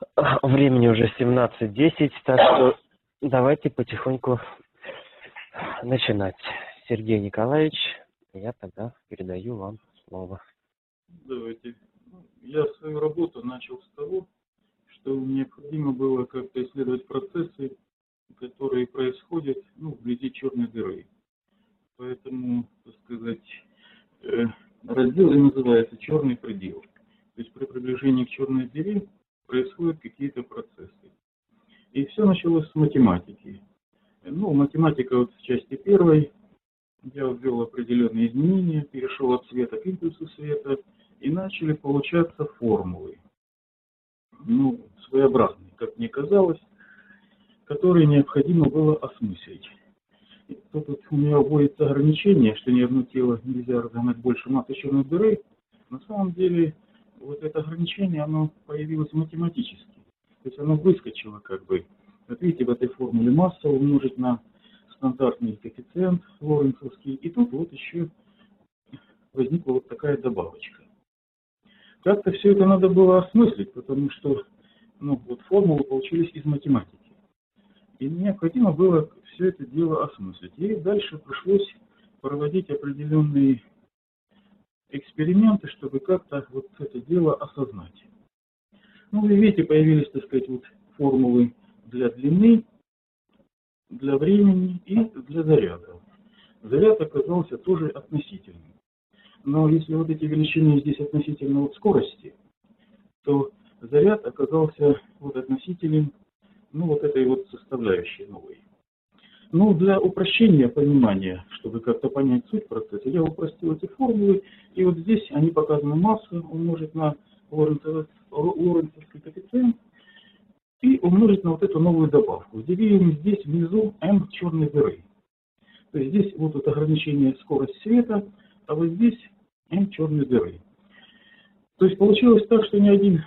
Времени уже 17:10, так что давайте потихоньку начинать. Сергей Николаевич, я тогда передаю вам слово. Давайте. Я свою работу начал с того, что необходимо было как-то исследовать процессы, которые происходят вблизи черной дыры. Поэтому, так сказать, раздел и называется «Черный предел». То есть при приближении к черной дыре происходят какие-то процессы. И все началось с математики. Математика вот в части первой. Я ввел определенные изменения, перешел от света к импульсу света, и начали получаться формулы. Своеобразные, как мне казалось, которые необходимо было осмыслить. И тут у меня вводится ограничение, что ни одно тело нельзя разогнать больше массы черной дыры. На самом деле, вот это ограничение, оно появилось математически. То есть оно выскочило как бы. Вот видите, в этой формуле масса умножить на стандартный коэффициент лоренцовский. И тут вот еще возникла вот такая добавочка. Как-то все это надо было осмыслить, потому что формулы получились из математики. И необходимо было все это дело осмыслить. И дальше пришлось проводить определенные эксперименты, чтобы как-то вот это дело осознать. Вы видите, появились, так сказать, вот формулы для длины, для времени и для заряда. Заряд оказался тоже относительным. Но если вот эти величины здесь относительно вот скорости, то заряд оказался вот относителен вот этой вот составляющей новой. Для упрощения понимания, чтобы как-то понять суть процесса, я упростил эти формулы, и вот здесь они показаны масса умножить на лоренцовский коэффициент и умножить на вот эту новую добавку. Делим здесь внизу m черной дыры. То есть здесь вот это ограничение скорость света, а вот здесь m черной дыры. То есть получилось так, что ни один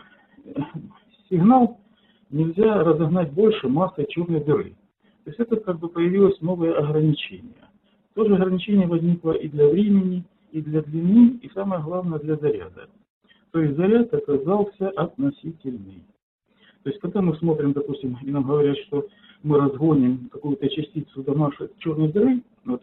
сигнал нельзя разогнать больше массы черной дыры. То есть это как бы появилось новое ограничение. То же ограничение возникло и для времени, и для длины, и самое главное для заряда. То есть заряд оказался относительный. То есть когда мы смотрим, допустим, и нам говорят, что мы разгоним какую-то частицу до нашей черной дыры,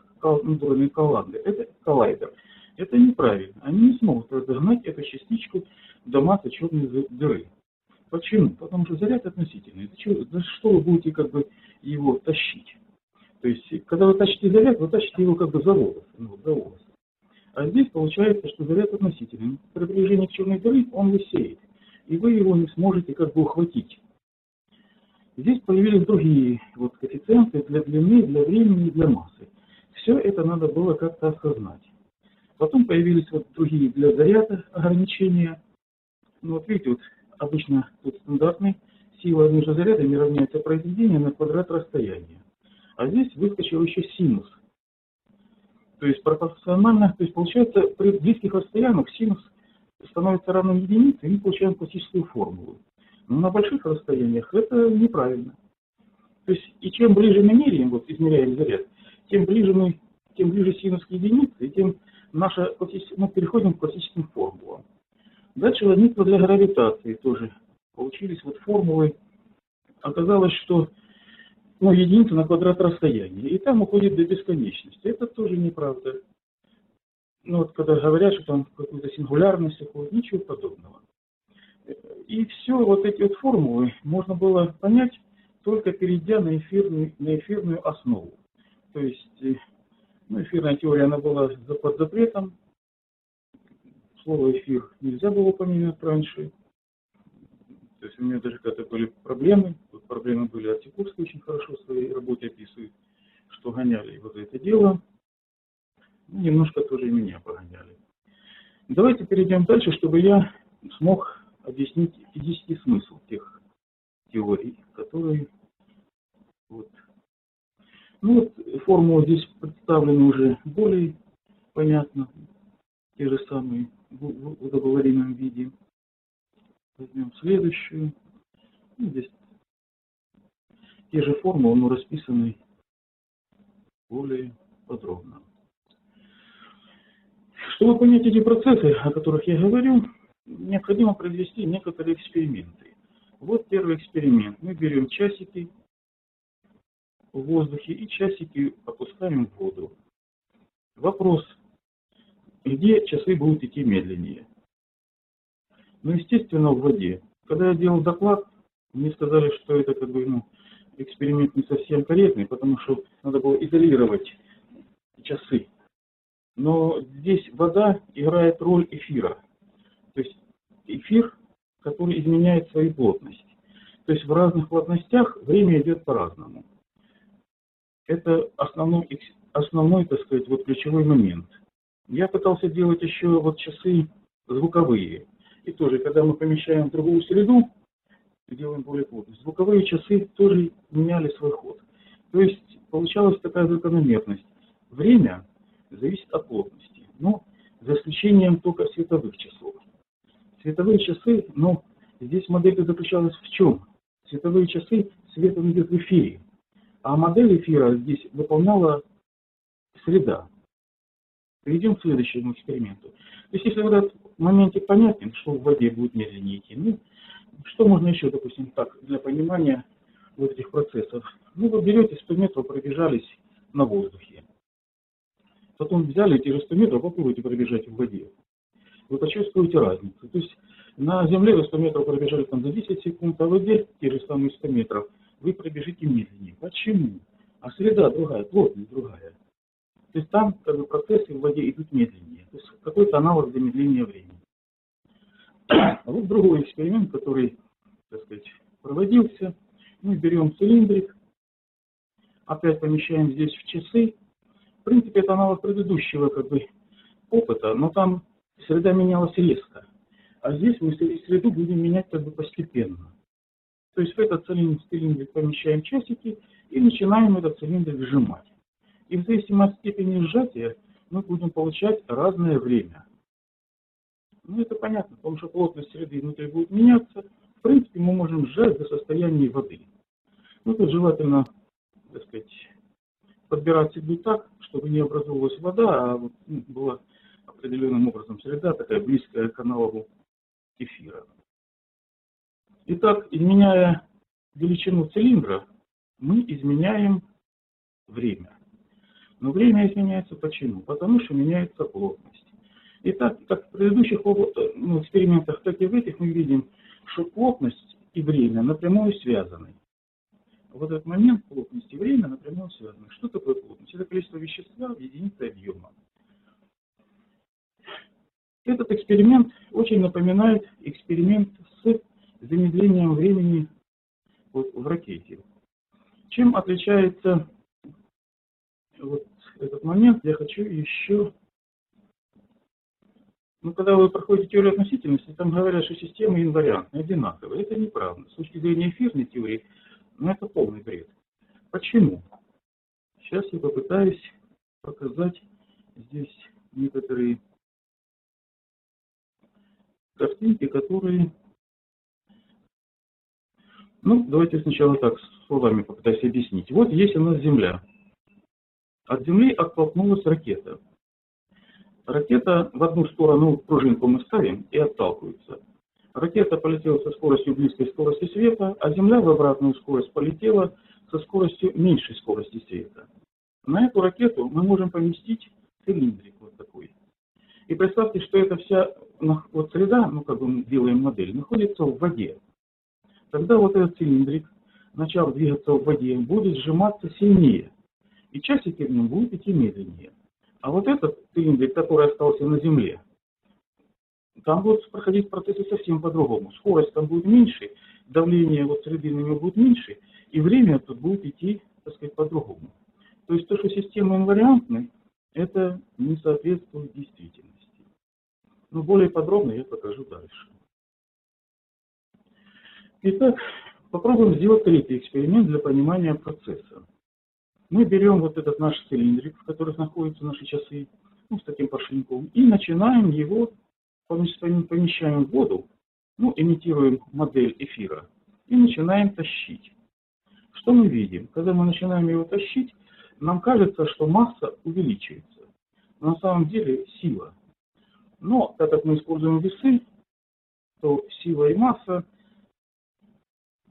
коллайдер, это неправильно. Они не смогут разогнать эту частичку до массы черной дыры. Почему? Потому что заряд относительный. За что вы будете как бы его тащить? То есть, когда вы тащите заряд, вы тащите его как бы за волосы. А здесь получается, что заряд относительный. При приближении к черной дыре он висеет, и вы его не сможете как бы ухватить. Здесь появились другие вот коэффициенты для длины, для времени, для массы. Все это надо было как-то осознать. Потом появились вот другие для заряда ограничения. Вот видите, вот обычно тут стандартный сила между зарядами равняется произведение на квадрат расстояния. А здесь выскочил еще синус. То есть пропорционально, то есть получается при близких расстояниях синус становится равным единице, и мы получаем классическую формулу. Но на больших расстояниях это неправильно. То есть и чем ближе мы меряем, вот измеряем заряд, тем ближе синус к единице, и тем мы переходим к классическим формулам. Дальше возникло для гравитации тоже. Получились вот формулы. Оказалось, что единица на квадрат расстояния. И там уходит до бесконечности. Это тоже неправда. Когда говорят, что там какую-то сингулярность уходит, ничего подобного. И все вот эти вот формулы можно было понять, только перейдя на эфирную основу. То есть, эфирная теория, она была под запретом. Слово «эфир» нельзя было упоминать раньше. То есть у меня даже когда-то были проблемы. Вот проблемы были Артиковский очень хорошо в своей работе описывает, что гоняли вот это дело. Немножко тоже и меня погоняли. Давайте перейдем дальше, чтобы я смог объяснить физический смысл тех теорий, которые формулы здесь представлены уже более понятно. Те же самые в удобоваримом виде. Возьмем следующую. Здесь те же формулы, но расписаны более подробно. Чтобы понять эти процессы, о которых я говорю, необходимо произвести некоторые эксперименты. Вот первый эксперимент. Мы берем часики в воздухе и часики опускаем в воду. Вопрос, где часы будут идти медленнее? Ну, естественно, в воде. Когда я делал доклад, мне сказали, что это как бы, эксперимент не совсем корректный, потому что надо было изолировать часы. Но здесь вода играет роль эфира. То есть эфир, который изменяет свою плотность. То есть в разных плотностях время идет по-разному. Это основной, так сказать, вот ключевой момент. Я пытался делать еще вот часы звуковые. И тоже, когда мы помещаем в другую среду, делаем более плотно, звуковые часы тоже меняли свой ход. То есть получалась такая закономерность. Время зависит от плотности, но за исключением только световых часов. Световые часы, здесь модель заключалась в чем? Световые часы, свет он идет в эфире, а модель эфира здесь выполняла среда. Перейдем к следующему эксперименту. То есть, если в этот моментик понятен, что в воде будет медленнее идти, что можно еще, допустим, так, для понимания вот этих процессов? Вы берете 100 метров, пробежались на воздухе. Потом взяли эти же 100 метров, попробуйте пробежать в воде. Вы почувствуете разницу. То есть на земле вы 100 метров пробежали там за 10 секунд, а в воде те же самые 100 метров вы пробежите медленнее. Почему? А среда другая, плотность другая. То есть там как бы, процессы в воде идут медленнее. То есть какой-то аналог замедления времени. А вот другой эксперимент, который, так сказать, проводился. Мы берем цилиндрик, опять помещаем здесь в часы. В принципе, это аналог предыдущего как бы, опыта, но там среда менялась резко. А здесь мы среду будем менять как бы постепенно. То есть в этот цилиндрик помещаем часики и начинаем этот цилиндрик сжимать. И в зависимости от степени сжатия мы будем получать разное время. Это понятно, потому что плотность среды внутри будет меняться. В принципе, мы можем сжать до состояния воды. Тут желательно, так сказать, подбирать среду так, чтобы не образовалась вода, а вот, была определенным образом среда, такая близкая к аналогу эфира. Итак, изменяя величину цилиндра, мы изменяем время. Но время изменяется почему? Потому что меняется плотность. Итак, как в предыдущих экспериментах, так и в этих мы видим, что плотность и время напрямую связаны. Вот этот момент плотности и время напрямую связаны. Что такое плотность? Это количество вещества в единице объема. Этот эксперимент очень напоминает эксперимент с замедлением времени в ракете. Чем отличается вот этот момент, я хочу еще... когда вы проходите теорию относительности, там говорят, что системы инвариантны, одинаковые. Это неправда. С точки зрения эфирной теории, это полный бред. Почему? Сейчас я попытаюсь показать здесь некоторые картинки, которые... давайте сначала так, словами попытаюсь объяснить. Вот есть у нас Земля. От Земли оттолкнулась ракета. Ракета в одну сторону пружинку мы ставим и отталкивается. Ракета полетела со скоростью близкой скорости света, а Земля в обратную скорость полетела со скоростью меньшей скорости света. На эту ракету мы можем поместить цилиндрик вот такой. И представьте, что эта вся среда, как бы мы делаем модель, находится в воде. Тогда вот этот цилиндрик, начав двигаться в воде, будет сжиматься сильнее. И часики в нем будут идти медленнее. А вот этот цилиндрик, который остался на Земле, там будут проходить процессы совсем по-другому. Скорость там будет меньше, давление среды на него будет меньше, и время тут будет идти, так сказать, по-другому. То есть то, что система инвариантны, это не соответствует действительности. Но более подробно я покажу дальше. Итак, попробуем сделать третий эксперимент для понимания процесса. Мы берем вот этот наш цилиндрик, в котором находятся наши часы, с таким поршеньком, и начинаем его, помещаем в воду, имитируем модель эфира, и начинаем тащить. Что мы видим? Когда мы начинаем его тащить, нам кажется, что масса увеличивается. Но на самом деле сила. Но так как мы используем весы, то сила и масса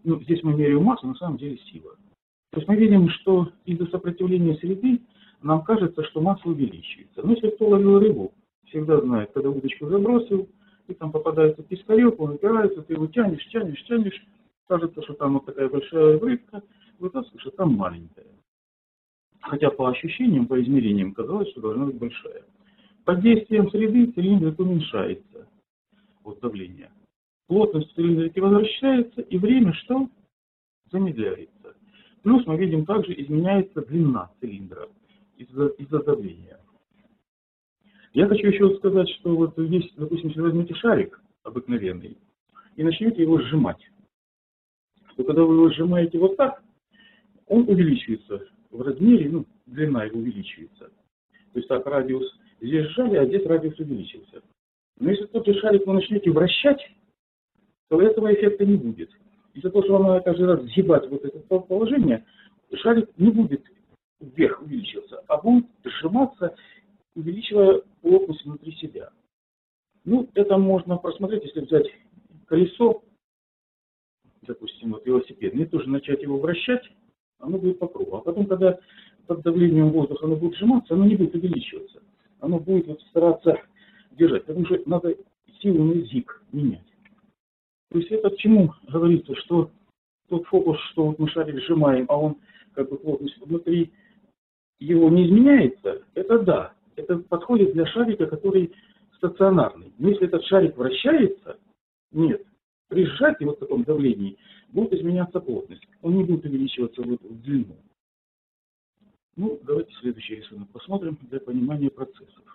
ну, здесь мы меряем массу, на самом деле сила. То есть мы видим, что из-за сопротивления среды нам кажется, что масса увеличивается. Но если кто ловил рыбу, всегда знает, когда удочку забросил, и там попадается пескарек, он упирается, ты его тянешь, кажется, что там вот такая большая рыбка, вытаскиваешь, что там маленькая. Хотя по ощущениям, по измерениям казалось, что должна быть большая. Под действием среды цилиндрик уменьшается, вот давление. Плотность цилиндрики возвращается, и время что? Замедляется. Плюс мы видим, также изменяется длина цилиндра из-за давления. Я хочу еще сказать, что вот здесь, допустим, если возьмете шарик обыкновенный и начнете его сжимать, то когда вы его сжимаете вот так, он увеличивается в размере, ну, длина его увеличивается. То есть так, радиус здесь сжали, а здесь радиус увеличился. Но если тот же шарик вы начнете вращать, то этого эффекта не будет. Из-за того, что вам надо каждый раз сгибать вот это положение, шарик не будет вверх увеличиваться, а будет сжиматься, увеличивая плотность внутри себя. Ну, это можно просмотреть, если взять колесо, допустим, вот велосипедное, и тоже начать его вращать, оно будет по кругу. А потом, когда под давлением воздуха оно будет сжиматься, оно не будет увеличиваться. Оно будет вот стараться держать, потому что надо силу на изгиб менять. То есть это к чему говорится, что тот фокус, что вот мы шарик сжимаем, а он как бы плотность внутри его не изменяется, это да, это подходит для шарика, который стационарный. Но если этот шарик вращается, нет, при сжатии вот в таком давлении будет изменяться плотность, он не будет увеличиваться в длину. Ну, давайте следующий рисунок посмотрим для понимания процессов.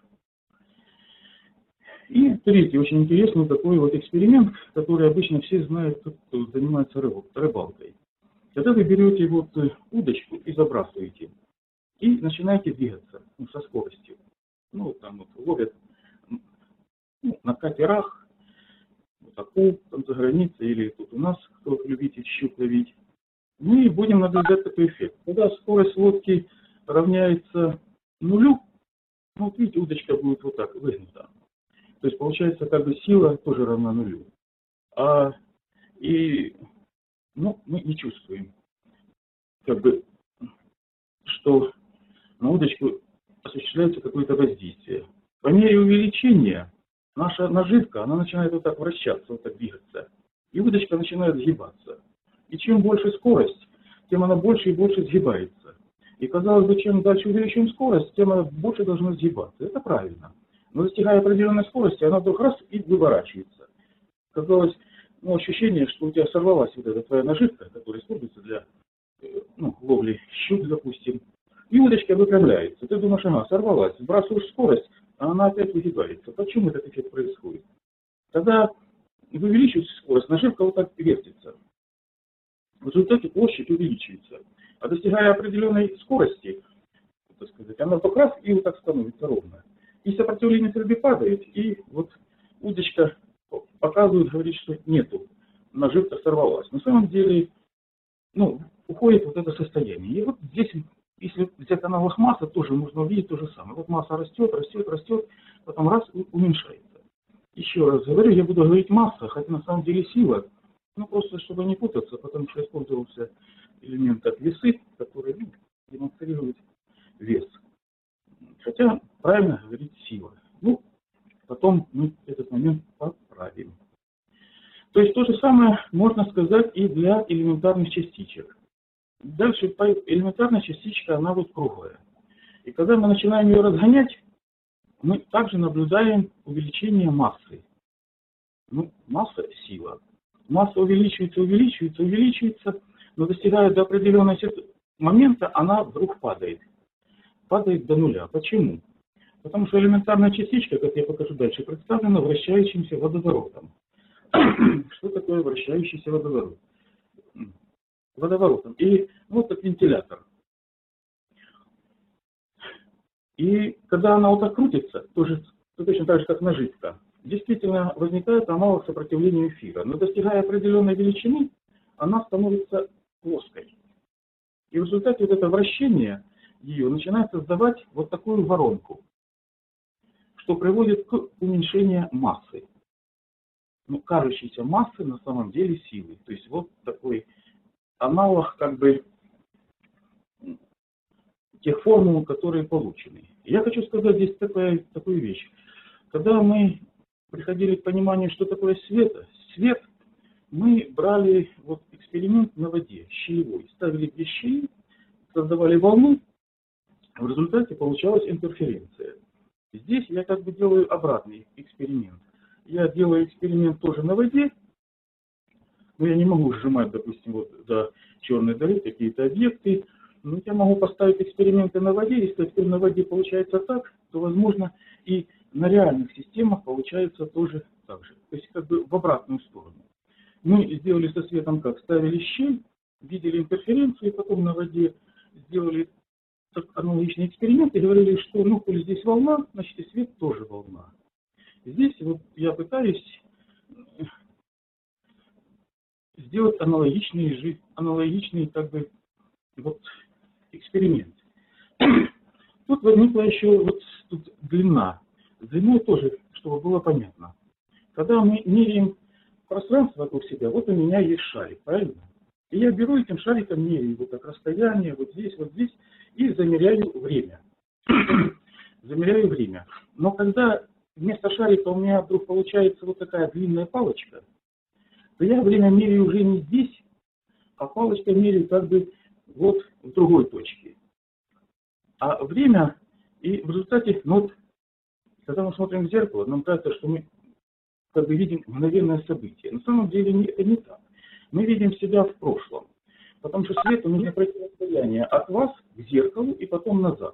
И третий, очень интересный такой вот эксперимент, который обычно все знают, кто занимается рыбалкой. Когда вы берете вот удочку и забрасываете, и начинаете двигаться со скоростью. Ну, вот там вот ловят на катерах, вот акул там за границей, или тут у нас, кто любит щук ловить. Мы будем наблюдать такой эффект. Когда скорость лодки равняется нулю, ну, вот видите, удочка будет вот так выгнута. То есть получается, как бы сила тоже равна нулю. Ну, мы не чувствуем, как бы, что на удочку осуществляется какое-то воздействие. По мере увеличения наша наживка, она начинает вот так вращаться, вот так двигаться. И удочка начинает сгибаться. И чем больше скорость, тем она больше и больше сгибается. И казалось бы, чем дальше увеличим скорость, тем она больше должна сгибаться. Это правильно. Но достигая определенной скорости, она вдруг раз и выворачивается. Казалось, ну, ощущение, что у тебя сорвалась вот эта твоя наживка, которая используется для ловли щук, допустим. И удочка выпрямляется. Ты думаешь, она сорвалась, сбрасываешь скорость, а она опять выгибается. Почему этот эффект происходит? Когда вы увеличиваете скорость, наживка вот так вертится. В результате площадь увеличивается. А достигая определенной скорости, так сказать, она вдруг раз и вот так становится ровно. И сопротивление среды падает, и вот удочка показывает, говорит, что нету, наживка сорвалась. На самом деле, ну, уходит вот это состояние. И вот здесь, если взять аналог массы, тоже можно увидеть то же самое. Вот масса растет, потом раз и уменьшается. Еще раз говорю, я буду говорить масса, хотя на самом деле сила, ну просто чтобы не путаться, потому что использовался элемент как весы, который демонстрирует вес. Хотя правильно говорить сила. Ну, потом мы этот момент поправим. То есть то же самое можно сказать и для элементарных частичек. Дальше элементарная частичка, она вот круглая. И когда мы начинаем ее разгонять, мы также наблюдаем увеличение массы. Ну, масса – сила. Масса увеличивается, но достигая до определенного момента, она вдруг падает. Падает до нуля. Почему? Потому что элементарная частичка, как я покажу дальше, представлена вращающимся водоворотом. Что такое вращающийся водоворот? Водоворотом. И вот как вентилятор. И когда она вот так крутится, тоже точно так же, как наживка, действительно возникает аналог сопротивления эфира. Но достигая определенной величины, она становится плоской. И в результате вот это вращение ее начинает создавать вот такую воронку, что приводит к уменьшению массы. Но кажущейся массы на самом деле силы. То есть вот такой аналог как бы тех формул, которые получены. Я хочу сказать здесь такую вещь. Когда мы приходили к пониманию, что такое свет, мы брали вот эксперимент на воде, щелевой, ставили две щели, создавали волну, в результате получалась интерференция. Здесь я как бы делаю обратный эксперимент. Я делаю эксперимент тоже на воде, но я не могу сжимать, допустим, вот до черной дыры какие-то объекты. Но я могу поставить эксперименты на воде. Если на воде получается так, то, возможно, и на реальных системах получается тоже так же. То есть как бы в обратную сторону. Мы сделали со светом как? Ставили щель, видели интерференцию, и потом на воде сделали аналогичный эксперимент и говорили, что ну, коли здесь волна, значит и свет тоже волна. Здесь вот я пытаюсь сделать аналогичный как бы вот эксперимент. Тут возникла еще вот тут длина. Длиной тоже, чтобы было понятно. Когда мы меряем пространство вокруг себя, вот у меня есть шарик, правильно? И я беру этим шариком, меряю вот так расстояние, вот здесь, и замеряю время. Замеряю время. Но когда вместо шарика у меня вдруг получается вот такая длинная палочка, то я время меряю уже не здесь, а палочкой меряю как бы вот в другой точке. А время, и в результате, ну вот, когда мы смотрим в зеркало, нам кажется, что мы как бы видим мгновенное событие. На самом деле это не так. Мы видим себя в прошлом. Потому что свету нужно пройти расстояние от вас к зеркалу и потом назад.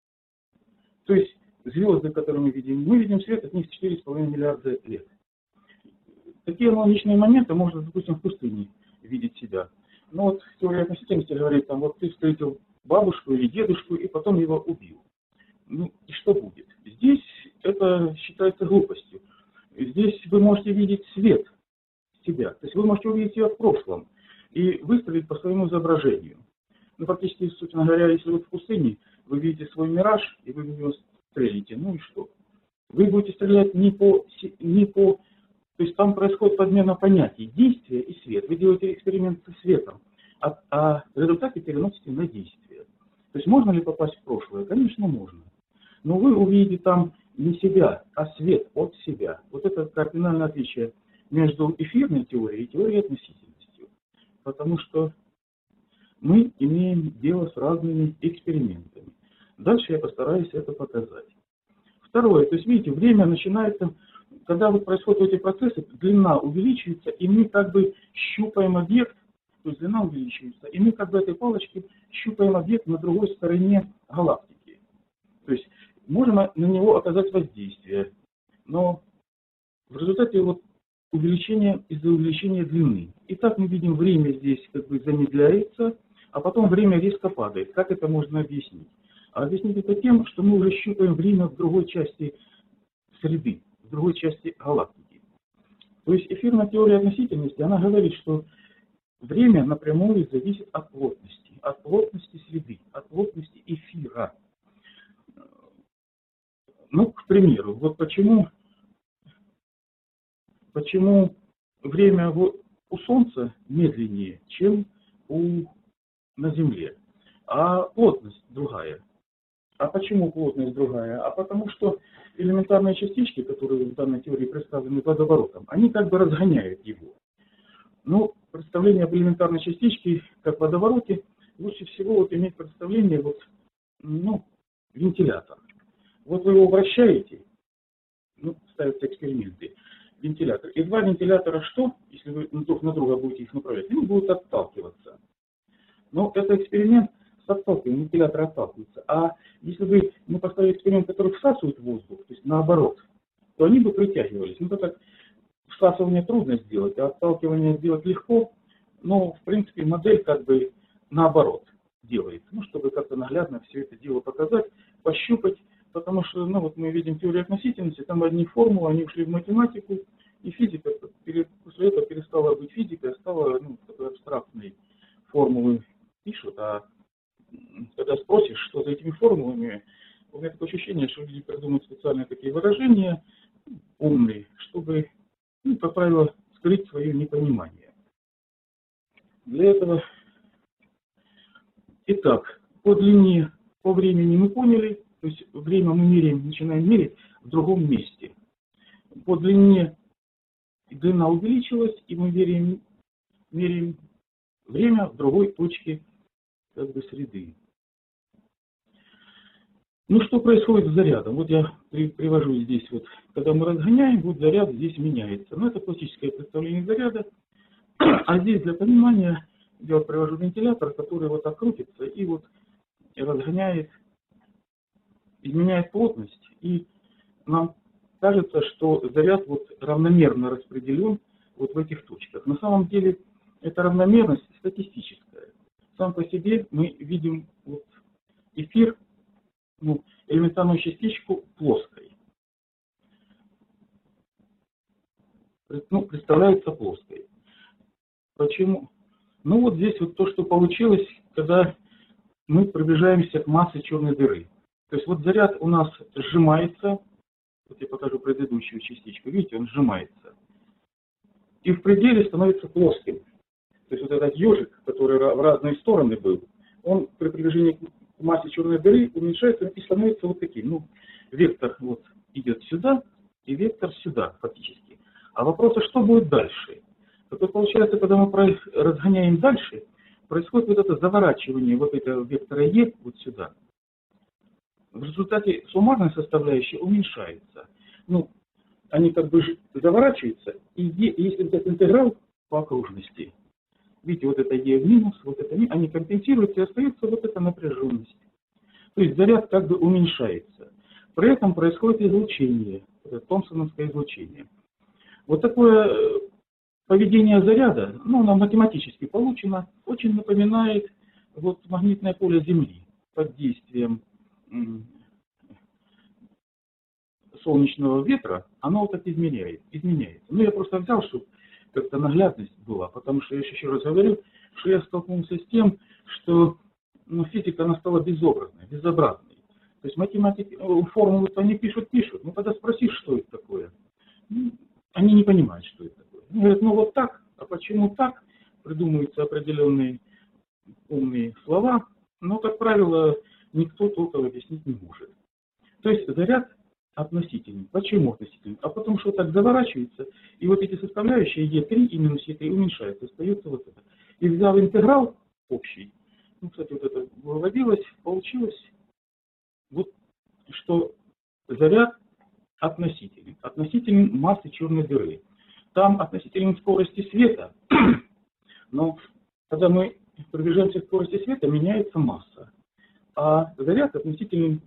То есть звезды, которые мы видим свет от них 4,5 миллиарда лет. Такие аналогичные моменты можно, допустим, в пустыне видеть себя. Но вот теория относительности говорит, там, вот ты встретил бабушку или дедушку и потом его убил. Ну и что будет? Здесь это считается глупостью. Здесь вы можете видеть свет себя. То есть вы можете увидеть себя в прошлом и выстрелить по своему изображению. Ну, фактически, собственно говоря, если вы в пустыне, вы видите свой мираж, и вы в него стрелите. Ну и что? Вы будете стрелять не по... То есть там происходит подмена понятий. Действие и свет. Вы делаете эксперимент со светом, а в результате переносите на действие. То есть можно ли попасть в прошлое? Конечно, можно. Но вы увидите там не себя, а свет от себя. Вот это кардинальное отличие между эфирной теорией и теорией относительности. Потому что мы имеем дело с разными экспериментами. Дальше я постараюсь это показать. Второе, то есть видите, время начинается, когда вот происходят эти процессы, длина увеличивается, и мы как бы щупаем объект, то есть длина увеличивается, и мы как бы этой палочкой щупаем объект на другой стороне галактики. То есть можем на него оказать воздействие, но в результате вот увеличение из-за увеличения длины. И так мы видим, время здесь как бы замедляется, а потом время резко падает. Как это можно объяснить? А объяснить это тем, что мы уже щупаем время в другой части среды, в другой части галактики. То есть эфирная теория относительности, она говорит, что время напрямую зависит от плотности среды, от плотности эфира. Ну, к примеру, вот почему время у Солнца медленнее, чем на Земле, а плотность другая. А почему плотность другая? А потому что элементарные частички, которые в данной теории представлены водоворотом, они как бы разгоняют его. Ну, представление об элементарной частичке, как в водовороте, лучше всего вот иметь представление, вот, ну, вентилятор. Вот вы его вращаете, ну, ставятся эксперименты, вентилятор. И два вентилятора что, если вы друг на друга будете их направлять? Они будут отталкиваться. Но это эксперимент с отталкиванием, вентиляторы отталкиваются. А если бы мы поставили эксперимент, который всасывает воздух, то есть наоборот, то они бы притягивались. Ну, так всасывание трудно сделать, а отталкивание сделать легко. Но, в принципе, модель как бы наоборот делается. Ну, чтобы как-то наглядно все это дело показать, пощупать. Потому что, ну, вот мы видим теорию относительности, там одни формулы, они ушли в математику, и физика после этого перестала быть физикой, а стала, ну, такой абстрактной формулы пишут, а когда спросишь, что за этими формулами, у меня такое ощущение, что люди придумывают специальные такие выражения, умные, чтобы, ну, как правило, скрыть свое непонимание. Для этого Итак, по длине, по времени мы поняли, то есть время мы меряем, начинаем мерить в другом месте. По длине длина увеличилась, и мы меряем время в другой точке как бы среды. Ну, что происходит с зарядом? Вот я привожу здесь, вот, когда мы разгоняем, вот заряд здесь меняется. Но это классическое представление заряда. А здесь для понимания я вот привожу вентилятор, который вот так крутится и вот разгоняет, изменяет плотность. И нам кажется, что заряд вот равномерно распределен вот в этих точках. На самом деле эта равномерность статистическая. Сам по себе мы видим вот эфир, ну, элементарную частичку плоской. Ну, представляется плоской. Почему? Ну, вот здесь вот то, что получилось, когда мы приближаемся к массе черной дыры. То есть вот заряд у нас сжимается. Вот я покажу предыдущую частичку. Видите, он сжимается. И в пределе становится плоским. То есть вот этот ежик, который в разные стороны был, он при приближении к массе черной дыры уменьшается и становится вот таким. Ну, вектор вот идет сюда, и вектор сюда фактически. А вопрос, а что будет дальше? Так вот, получается, когда мы разгоняем дальше, происходит вот это заворачивание вот этого вектора Е вот сюда. В результате суммарная составляющая уменьшается. Ну, они как бы заворачиваются, и если взять интеграл по окружности, видите, вот это Е в минус, вот это минус, они компенсируются, и остается вот эта напряженность. То есть заряд как бы уменьшается. При этом происходит излучение, томпсоновское излучение. Вот такое поведение заряда, ну, оно математически получено, очень напоминает вот магнитное поле Земли под действием солнечного ветра, оно вот так изменяется. Ну, я просто взял, чтобы как-то наглядность была, потому что я еще раз говорю, что я столкнулся с тем, что физика, она стала безобразной, безобразной. То есть математики, формулы-то они пишут, но когда спросишь, что это такое, они не понимают, что это такое. Они говорят, ну вот так, а почему так? Придумываются определенные умные слова, но, как правило, никто толком объяснить не может. То есть заряд относительный. Почему относительный? А потому что так заворачивается, и вот эти составляющие Е3 и минус Е3 уменьшаются, остается вот это. И взял интеграл общий, ну, кстати, вот это выводилось, получилось, вот, что заряд относителен. Относителен массы черной дыры. Там относителен скорости света, но когда мы приближаемся к скорости света, меняется масса. А заряд относителен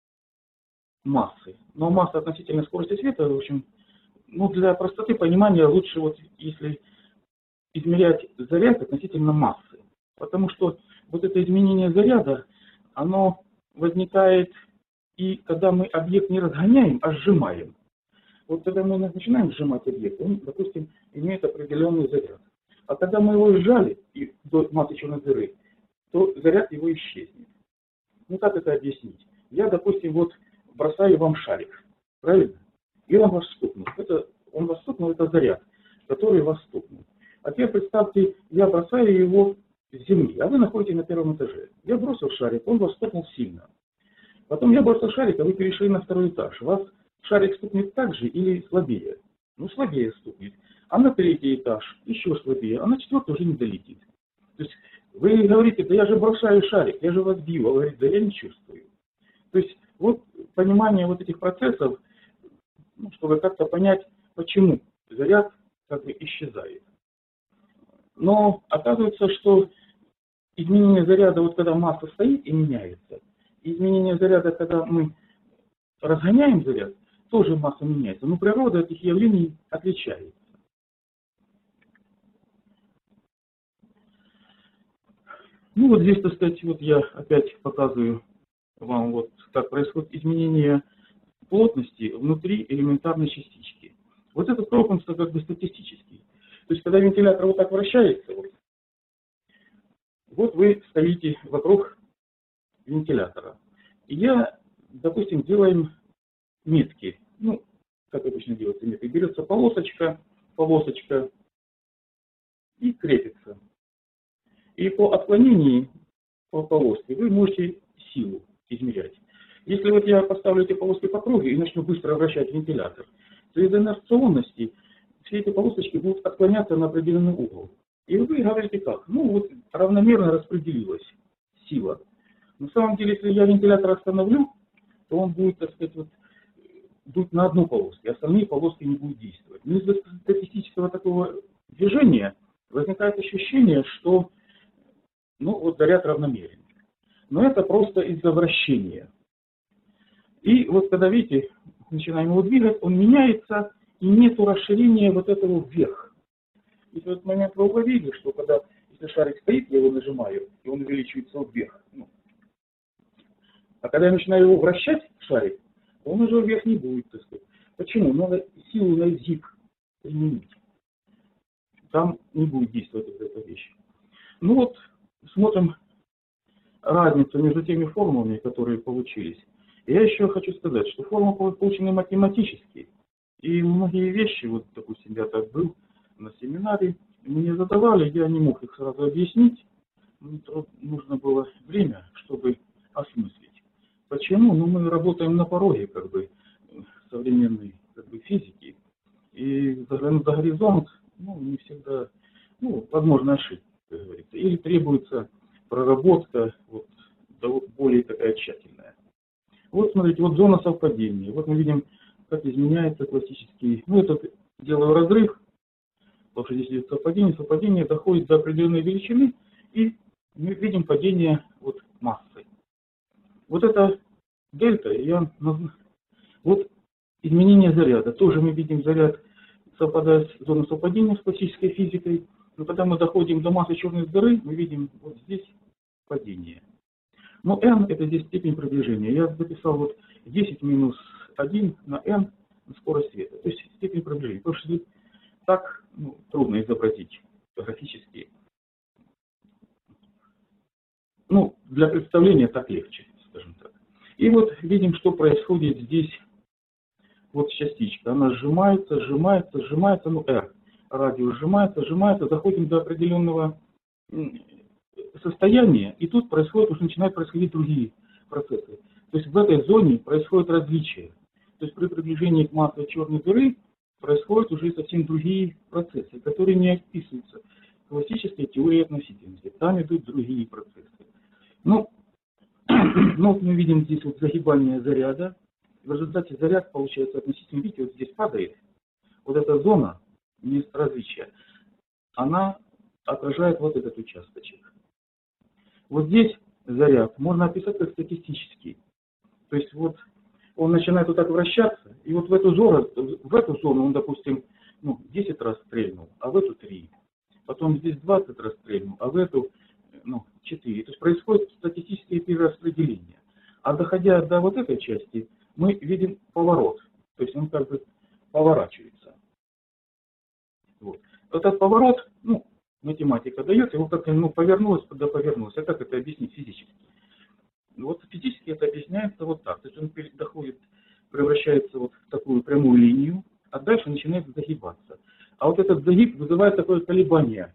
массы. Но масса относительно скорости света, в общем, ну, для простоты понимания лучше, вот, если измерять заряд относительно массы. Потому что вот это изменение заряда, оно возникает и когда мы объект не разгоняем, а сжимаем. Вот когда мы начинаем сжимать объект, он, допустим, имеет определенный заряд. А когда мы его сжали до массы черной дыры, то заряд его исчезнет. Ну, как это объяснить? Я, допустим, вот бросаю вам шарик, правильно? И он вас стукнул. Это заряд, который вас стукнул. А теперь представьте, я бросаю его с земли, а вы находитесь на первом этаже. Я бросил шарик, он вас стукнул сильно. Потом я бросил шарик, а вы перешли на второй этаж. Вас шарик стукнет так же или слабее? Ну, слабее стукнет. А на третий этаж еще слабее, а на четвертый уже не долетит. То есть вы говорите, да я же бросаю шарик, я же вас бью, а говорит, да я не чувствую. То есть вот понимание вот этих процессов, ну, чтобы как-то понять, почему заряд как бы исчезает. Но оказывается, что изменение заряда, вот когда масса стоит и меняется, изменение заряда, когда мы разгоняем заряд, тоже масса меняется. Но природа этих явлений отличается. Ну вот здесь, так сказать, вот я опять показываю вам, вот как происходит изменение плотности внутри элементарной частички. Вот этот пропуск как бы статистический. То есть когда вентилятор вот так вращается, вот вы стоите вокруг вентилятора. И я, допустим, делаем метки. Ну, как обычно делается метки. Берется полосочка и крепится. И по отклонении по полоске, вы можете силу измерять. Если вот я поставлю эти полоски по кругу и начну быстро вращать вентилятор, то из-за инерционности все эти полосочки будут отклоняться на определенный угол. И вы говорите как? Ну вот равномерно распределилась сила. На самом деле, если я вентилятор остановлю, то он будет, так сказать, вот, дуть на одну полоску, а остальные полоски не будут действовать. Но из-за статистического такого движения возникает ощущение, что ну, вот заряд равномерен. Но это просто из-за вращения. И вот когда, видите, начинаем его двигать, он меняется, и нет расширения вот этого вверх. И в этот момент вы уловили, что когда, если шарик стоит, я его нажимаю, и он увеличивается вверх. Ну. А когда я начинаю его вращать, шарик, он уже вверх не будет, так сказать. Почему? Надо силу на изгиб применить. Там не будет действовать эта вещь. Ну вот, смотрим разницу между теми формулами, которые получились. Я еще хочу сказать, что формулы получены математически. И многие вещи, вот, допустим, я так был на семинаре, мне задавали, я не мог их сразу объяснить. Мне нужно было время, чтобы осмыслить. Почему? Ну, мы работаем на пороге, как бы, современной, как бы, физики. И заглянуть за горизонт, ну, не всегда, ну, возможно, ошибка, как говорится. Или требуется проработка, вот, более такая тщательная. Вот, смотрите, вот зона совпадения. Вот мы видим, как изменяется классический, ну, это делаю разрыв, потому что здесь идет совпадение, совпадение доходит до определенной величины, и мы видим падение вот массы. Вот это дельта, вот изменение заряда. Тоже мы видим заряд, совпадает с зоной совпадения с классической физикой, но когда мы доходим до массы черной дыры, мы видим вот здесь падение. Но n это здесь степень приближения. Я записал вот 10 минус 1 на n на скорость света. То есть степень приближения. Потому что так трудно изобразить графически. Ну, для представления так легче, скажем так. И вот видим, что происходит здесь. Вот частичка. Она сжимается, сжимается, сжимается. Ну, R. Радиус сжимается, сжимается. Доходим до определенного состояния. И тут уже начинают происходить другие процессы. То есть в этой зоне происходит различие. То есть при приближении к массе черной дыры происходят уже совсем другие процессы, которые не описываются в классической теории относительности. Там идут другие процессы. Ну мы видим здесь вот загибание заряда. В результате заряд получается относительно, видите, вот здесь падает. Вот эта зона мест различия, она отражает вот этот участочек. Вот здесь заряд можно описать как статистический. То есть вот он начинает вот так вращаться, и вот в эту зону он, допустим, 10 раз стрельнул, а в эту 3. Потом здесь 20 раз стрельнул, а в эту 4. То есть происходит статистическое перераспределение. А доходя до вот этой части, мы видим поворот. То есть он как бы поворачивается. Вот. Этот поворот, математика дает, его как-то повернулось, куда повернулось. А как это объяснить физически? Вот физически это объясняется вот так. То есть он превращается вот в такую прямую линию, а дальше начинает загибаться. А вот этот загиб вызывает такое колебание.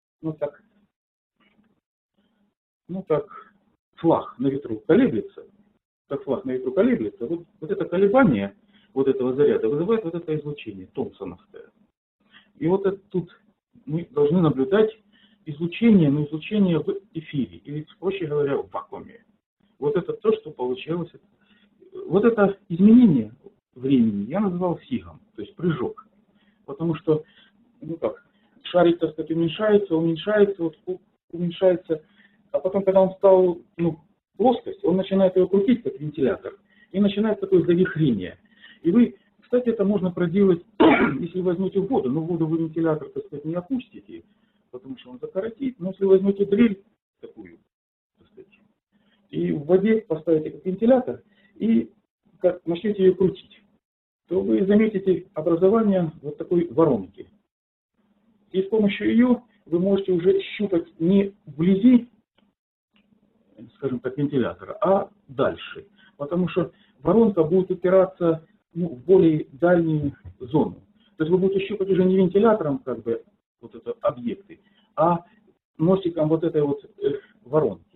Как флаг на ветру колеблется. Как флаг на ветру колеблется. Вот это колебание вот этого заряда вызывает вот это излучение томпсоновское. И вот тут мы должны наблюдать излучение, но излучение в эфире, или, проще говоря, в вакууме. Вот это то, что получилось. Вот это изменение времени я называл сигом, то есть прыжок. Потому что, шарик, так сказать, уменьшается, а потом, когда он стал, плоскость, он начинает его крутить, как вентилятор, и начинает такое завихрение. И вы, кстати, это можно проделать, если возьмете воду, но в воду вы вентилятор, так сказать, не опустите, потому что он закоротит, но если возьмете дрель такую, так сказать, и в воде поставите как вентилятор, и начнете ее крутить, то вы заметите образование вот такой воронки. И с помощью ее вы можете уже щупать не вблизи, скажем так, вентилятора, а дальше. Потому что воронка будет упираться в более дальнюю зону. То есть вы будете щупать уже не вентилятором, как бы, вот это объекты, а носиком вот этой вот воронки.